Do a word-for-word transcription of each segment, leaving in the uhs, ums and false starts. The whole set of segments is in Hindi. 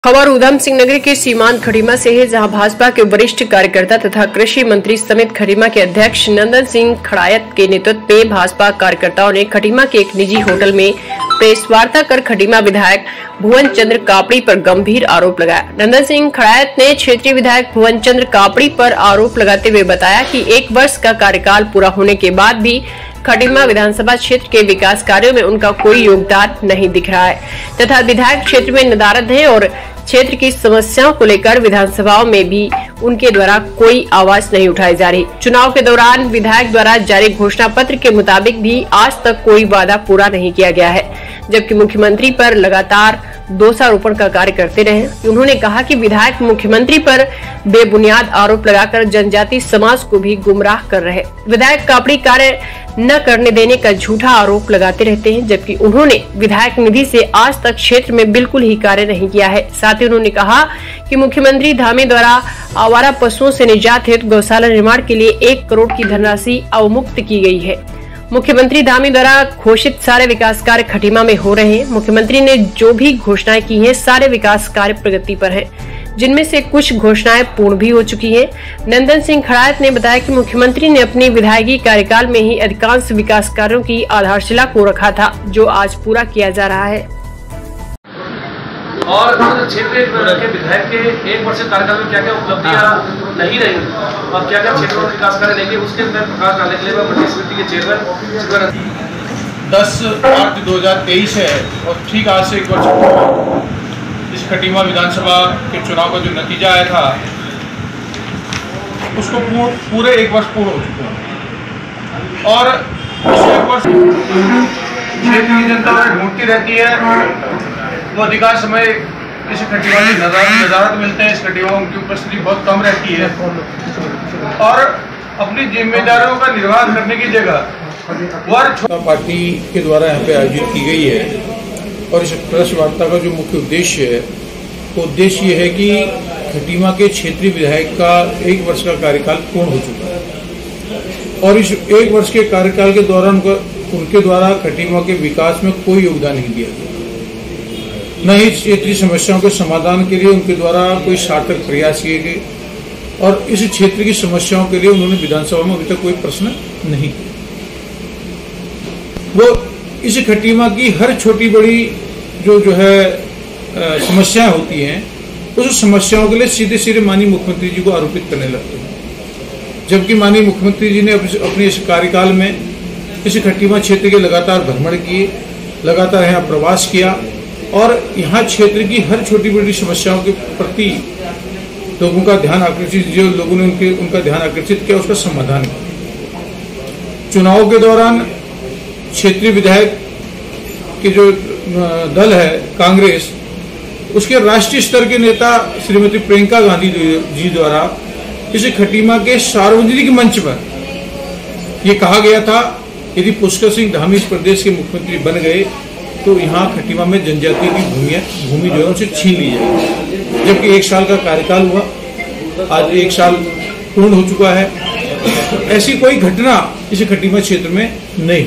खबर उधम सिंह नगर के सीमांत खटीमा से है, जहां भाजपा के वरिष्ठ कार्यकर्ता तथा कृषि मंत्री समेत खटीमा के अध्यक्ष नंदन सिंह खड़ायत के नेतृत्व में भाजपा कार्यकर्ताओं ने खटीमा के एक निजी होटल में प्रेस वार्ता कर खटीमा विधायक भुवन चंद्र कापड़ी पर गंभीर आरोप लगाया। नंदन सिंह खड़ायत ने क्षेत्रीय विधायक भुवन चंद्र कापड़ी पर आरोप लगाते हुए बताया कि एक वर्ष का कार्यकाल पूरा होने के बाद भी खटीमा विधानसभा क्षेत्र के विकास कार्यों में उनका कोई योगदान नहीं दिख रहा है तथा विधायक क्षेत्र में नदारद है और क्षेत्र की समस्याओं को लेकर विधानसभाओं में भी उनके द्वारा कोई आवाज नहीं उठाई जा रही। चुनाव के दौरान विधायक द्वारा जारी घोषणा पत्र के मुताबिक भी आज तक कोई वादा पूरा नहीं किया गया है, जबकि मुख्यमंत्री पर लगातार दोषारोपण का कार्य करते रहे। उन्होंने कहा कि विधायक मुख्यमंत्री पर बेबुनियाद आरोप लगाकर जनजाति समाज को भी गुमराह कर रहे। विधायक कापड़ी कार्य न करने देने का झूठा आरोप लगाते रहते हैं, जबकि उन्होंने विधायक निधि से आज तक क्षेत्र में बिल्कुल ही कार्य नहीं किया है। साथ ही उन्होंने कहा कि मुख्यमंत्री धामी द्वारा आवारा पशुओं से निजात हेतु गौशाला निर्माण के लिए एक करोड़ की धनराशि अवमुक्त की गई है। मुख्यमंत्री धामी द्वारा घोषित सारे विकास कार्य खटीमा में हो रहे हैं। मुख्यमंत्री ने जो भी घोषणाएं की हैं, सारे विकास कार्य प्रगति पर हैं, जिनमें से कुछ घोषणाएं पूर्ण भी हो चुकी हैं। नंदन सिंह खड़ायत ने बताया कि मुख्यमंत्री ने अपनी विधायकी कार्यकाल में ही अधिकांश विकास कार्यों की आधारशिला को रखा था, जो आज पूरा किया जा रहा है। और क्षेत्रीय के विधायक के एक वर्ष कार्यकाल में क्या क्या उपलब्धियां नहीं रही और क्या क्या क्षेत्रों में विकास कार्य लेंगे, उसके अंदर प्रकाश डालने के लिए मैं मंत्री समिति के चेयरमैन दस आठ दो हजार तेईस है और ठीक आज से एक वर्ष पूर्व इस खटीमा विधानसभा के चुनाव का जो नतीजा आया था उसको पूर, पूरे एक वर्ष पूर्ण हो चुका है और इस एक वर्ष क्षेत्र की जनता ढूंढती रहती है। वो अधिकांश समय इस खटीमा की नजारत मिलते हैं। इस खटीमा में उनकी उपस्थिति बहुत कम रहती है और अपनी जिम्मेदारियों का निर्वाह करने की जगह वर्ग पार्टी के द्वारा यहाँ पे आयोजित की गई है और इस प्रेस वार्ता का जो मुख्य उद्देश्य है वो उद्देश्य ये है कि खटीमा के क्षेत्रीय विधायक का एक वर्ष का कार्यकाल पूर्ण हो चुका है और इस एक वर्ष के कार्यकाल के दौरान उनके द्वारा खटीमा के विकास में कोई योगदान नहीं दिया गया, न ही क्षेत्रीय समस्याओं के समाधान के लिए उनके द्वारा कोई सार्थक प्रयास किए गए और इस क्षेत्र की समस्याओं के लिए उन्होंने विधानसभा में अभी तक कोई प्रश्न नहीं किया। वो इस खटीमा की हर छोटी बड़ी जो जो है समस्याएं होती हैं उस समस्याओं के लिए सीधे सीधे माननीय मुख्यमंत्री जी को आरोपित करने लगते हैं, जबकि माननीय मुख्यमंत्री जी ने अपने इस कार्यकाल में इस खटीमा क्षेत्र के लगातार भ्रमण किए, लगातार यहाँ प्रवास किया और यहाँ क्षेत्र की हर छोटी बड़ी समस्याओं के प्रति लोगों का ध्यान आकर्षित जो लोगों ने उनके उनका ध्यान आकर्षित किया, उसका समाधान किया। चुनाव के दौरान क्षेत्रीय विधायक के जो दल है कांग्रेस, उसके राष्ट्रीय स्तर के नेता श्रीमती प्रियंका गांधी जी द्वारा इस खटीमा के सार्वजनिक मंच पर यह कहा गया था यदि पुष्कर सिंह धामी इस प्रदेश के मुख्यमंत्री बन गए तो यहाँ खटीमा में जनजाति की भूमि भूमि जो है उनसे छीन ली जाएगी, जबकि एक साल का कार्यकाल हुआ, आज एक साल पूर्ण हो चुका है। ऐसी कोई घटना इस खटीमा क्षेत्र में नहीं।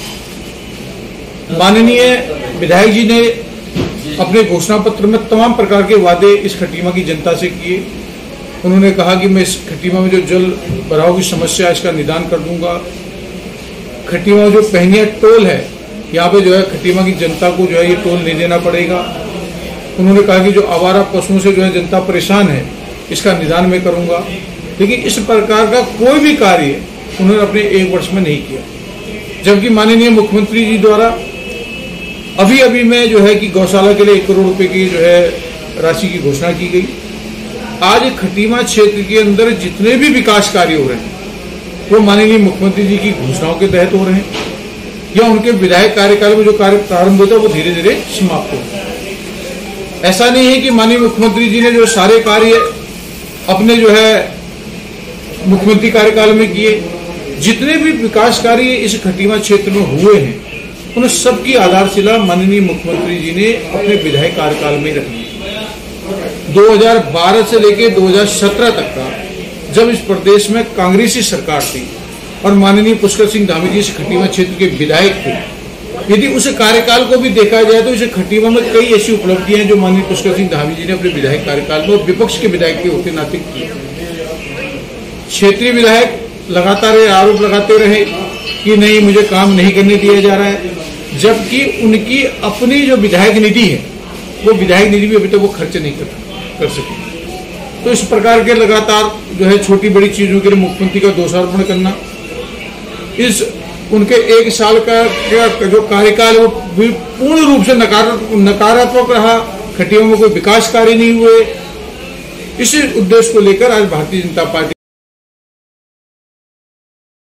माननीय विधायक जी ने अपने घोषणा पत्र में तमाम प्रकार के वादे इस खटीमा की जनता से किए। उन्होंने कहा कि मैं इस खटीमा में जो जल भराव की समस्या है इसका निदान कर दूंगा। खटीमा जो पहनिया टोल है यहाँ पे जो है खटीमा की जनता को जो है ये टोल नहीं देना पड़ेगा। उन्होंने कहा कि जो आवारा पशुओं से जो है जनता परेशान है इसका निदान मैं करूंगा, लेकिन इस प्रकार का कोई भी कार्य उन्होंने अपने एक वर्ष में नहीं किया, जबकि माननीय मुख्यमंत्री जी द्वारा अभी अभी में जो है कि गौशाला के लिए एक करोड़ रुपए की जो है राशि की घोषणा की गई। आज खटीमा क्षेत्र के अंदर जितने भी विकास कार्य हो रहे हैं वो माननीय मुख्यमंत्री जी की घोषणाओं के तहत हो रहे हैं या उनके विधायक कार्यकाल में जो कार्य प्रारंभ होता है वो धीरे धीरे समाप्त होता है। ऐसा नहीं है कि माननीय मुख्यमंत्री जी ने जो सारे कार्य अपने जो है मुख्यमंत्री कार्यकाल में किए, जितने भी विकास कार्य इस खटीमा क्षेत्र में हुए हैं उन सबकी आधारशिला माननीय मुख्यमंत्री जी ने अपने विधायक कार्यकाल में रखी। दो हजार बारह से लेकर दो हजार सत्रह तक का जब इस प्रदेश में कांग्रेसी सरकार थी और माननीय पुष्कर सिंह धामी जी इस खटीमा क्षेत्र के विधायक थे, यदि उस कार्यकाल को भी देखा जाए तो इस खटीमा में कई ऐसी उपलब्धियां हैं जो माननीय पुष्कर सिंह धामी जी ने अपने विधायक कार्यकाल में विपक्ष के विधायक के होते नाते किए। क्षेत्रीय विधायक लगातार आरोप लगाते रहे कि नहीं मुझे काम नहीं करने दिया जा रहा है, जबकि उनकी अपनी जो विधायक निधि है वो विधायक निधि भी अभी तक वो खर्च नहीं कर, कर सके। तो इस प्रकार के लगातार जो है छोटी बड़ी चीजों के लिए मुख्यमंत्री का दोषारोपण करना, इस उनके एक साल का जो कार्यकाल है वो पूर्ण रूप से नकारात्मक रहा, खटीमा में कोई विकास कार्य नहीं हुए। इसी उद्देश्य को लेकर आज भारतीय जनता पार्टी